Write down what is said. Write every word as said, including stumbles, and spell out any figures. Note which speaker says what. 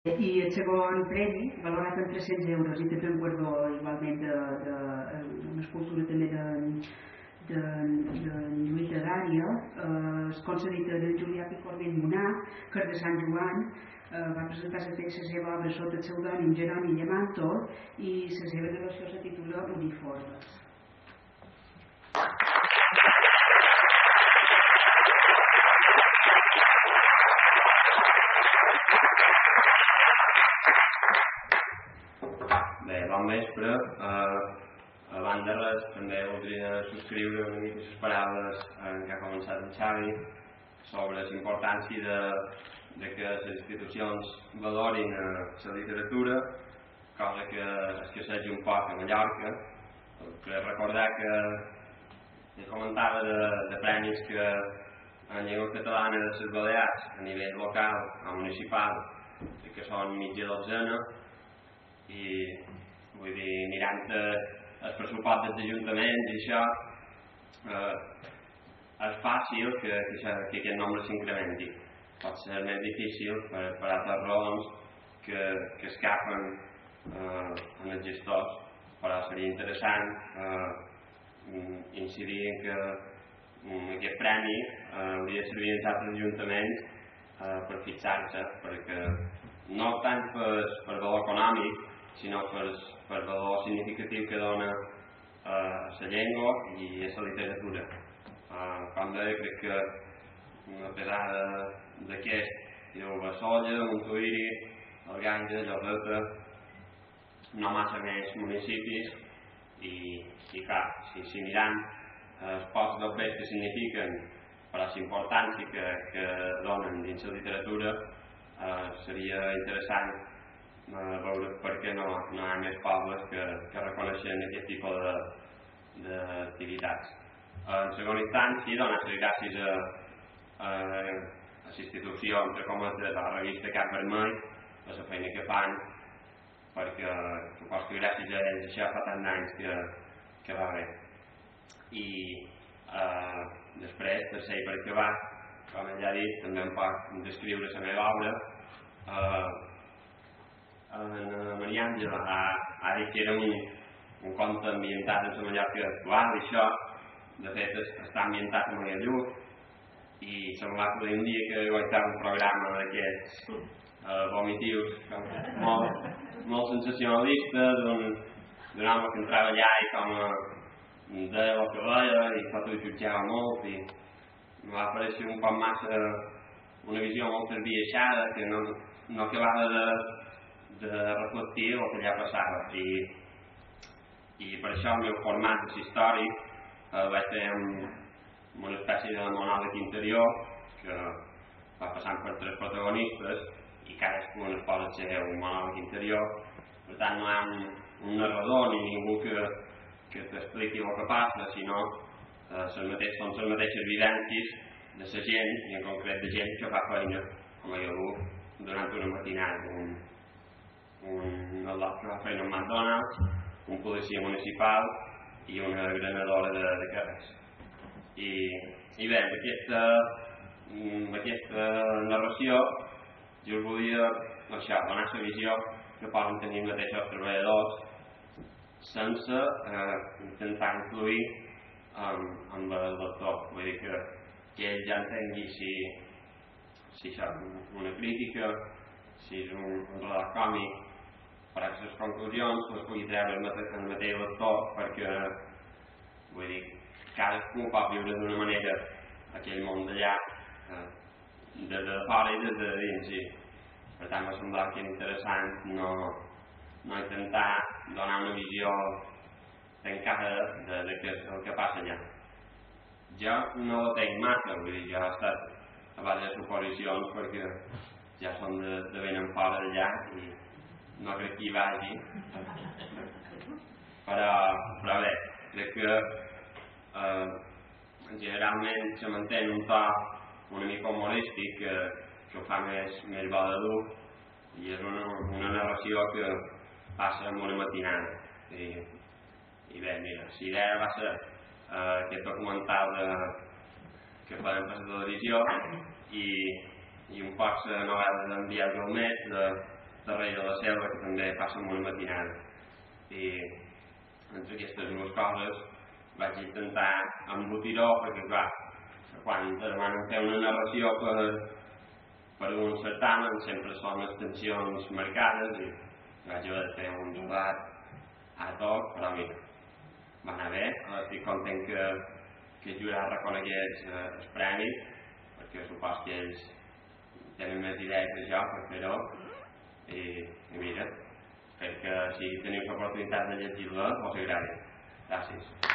Speaker 1: I el segon premi, valorat en tres-cents euros i també un guardó igualment d'una escultura també de, de, de literària, eh, es concedit a Julià Picornell Monà, que és de Sant Joan, eh, va presentar la seva obra sota el pseudònim Jeroni Llemantor i la seva narració se titula Uniformes.
Speaker 2: Bon vespre. A banda de res, també voldria subscriure una mica les paraules que ha començat en Xavi sobre la importància de que les institucions valorin la literatura, cosa que escasseja un poc a Mallorca. Crec recordar que ja comentava de premis que en llengua catalana de les Balears a nivell local o municipal que són mitja dotzena, i vull dir, mirant el pressupost dels ajuntaments i això, és fàcil que aquest nombre s'incrementi. Pot ser més difícil per altres raons que escapen en els gestors, però seria interessant incidir en que aquest premi hauria de servir als altres ajuntaments per fixar-se, perquè no tant per valor econòmic, sinó per valor significatiu que dona a la llengua i a la literatura. Com deia, crec que a pesar d'aquest, el Bassolla, Montuïri, el Ganges, Lloseta, no massa més municipis, i clar, si mirant els pocs doblers que signifiquen per la importància que donen dins la literatura, seria interessant veure per què no hi ha més pobles que reconeixen aquest tipus d'activitats. En segona instància, donar les gràcies a les institucions, entre cometes, de la revista Cap Vermell, per la feina que fan, perquè supos que gràcies a ells això fa tant d'anys que va bé. I després, tercer i per acabar, com ell ha dit, també em pot descriure la meva obra. En Maria Àngela ha dit que era un conte ambientat en la Mallorca actual, i això, de fet, està ambientat a Magalluc, i semblava que un dia que guaitava un programa d'aquests vomitius, molt sensacionalista, d'un home que entrava allà i com deia el que veia i tot ho jutjava molt, i em va aparèixer un poc massa una visió molt esbiaixada que no acabava de de reflectir el que allà passava, i per això el meu format històric el vaig fer amb una espècie de monòleg interior que va passant per tres protagonistes i cadascun es posa el seu monòleg interior. Per tant, no hi ha un narrador ni ningú que t'expliqui el que passa, sinó són les mateixes vivències de la gent, i en concret de gent que fa feina a Magaluf durant una matinada, un al·lot que va feina a McDonald's, un policia municipal i una granadora de carrers. I bé, amb aquesta narració jo us volia donar la visió que poden tenir els mateixos treballadors sense intentar influir en el lector. Vull dir que ell ja entengui si això és una crítica, si és un relat còmic, per a les conclusions les pugui treure el mateix lector, perquè vull dir, cadascú pot viure d'una manera aquell món d'allà, des de fora i des de dins, i per tant m'ha semblat que era interessant no intentar donar una visió tancada del que passa allà. Jo no la tenc massa, vull dir, jo he estat a base de suposicions perquè ja som de ben en fora d'allà i no crec que hi vagi, però bé, crec que generalment se manté un to una mica humorístic que ho fa més bo de dur, i és una narració que passa en una matinada. I bé, mira, la idea va ser aquest documental que farem per la televisió i un poc la novel·la d'en Biel Galmet Rei de la Selva, que també passa amb una matinada. I entre aquestes dues coses vaig intentar embotir-ho, perquè clar, quan te demanen fer una narració per, per un certamen sempre són extensions marcades i vaig haver de fer un rodat a toc, però mira, va anar bé, estic content que, que el jurat reconegués eh, els premis, perquè supos que ells tenen més idees que jo per fer-ho, i, i mira, espero que si teniu l'oportunitat de llegir-la us agradi. Gràcies.